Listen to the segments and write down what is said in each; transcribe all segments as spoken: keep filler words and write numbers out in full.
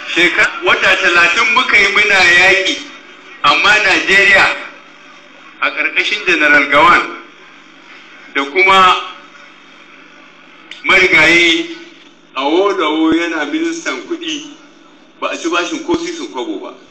wata talatin muka yi muna yaƙi, amma Najeriya a ƙarƙashin General Gawan da kuma marigayi Awolowo yana ministan kuɗi ba a ci bashin ko sisin kwabo ba.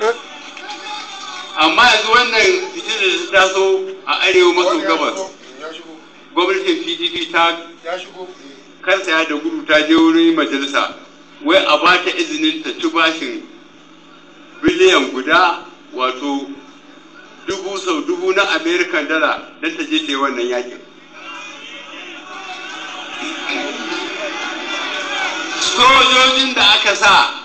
Amma yanzu wannan fitilar da ta taso a arewa maso gabas, gwamnatin P D P ta karsaya da gudu ta je wurin majalisa wai a ba ta izinin ta ci bashin biliyan guda, wato dubu sau dubu na American dala don ta je ta yi wannan yakin. Sojojin da aka sa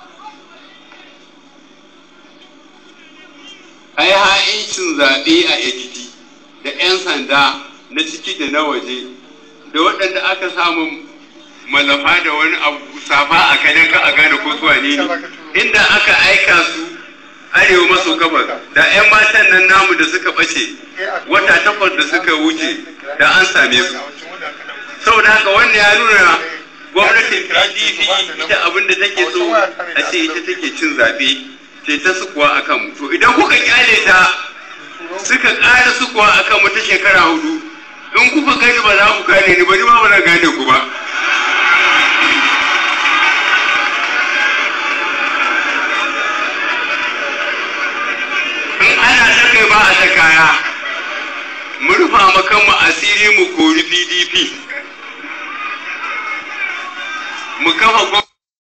a yi ha'incin zaɓe a Ekiti da 'yan sanda na ciki da na waje da waɗanda aka samu malafa da wani abu safa a kadan ka a gane ko zuwa ne inda aka aika su arewa maso gabas da 'yan matan nan namu da suka ɓace wata takwas da suka wuce da an same su. Saboda haka wannan ya nuna gwamnatin P D P ita abin da take so a ce ita take cin zaɓe ce ta sukuwa a kanmu. To idan kuka kyale ta suka ƙara sukuwa a kanmu ta shekara hudu, in kuka gani ba za ku gane ni ba, ni ma ba na gane ku ba. In ana ta kai ba a ta kaya, mu rufa makanmu asiri mu kori P D P. Mu kafa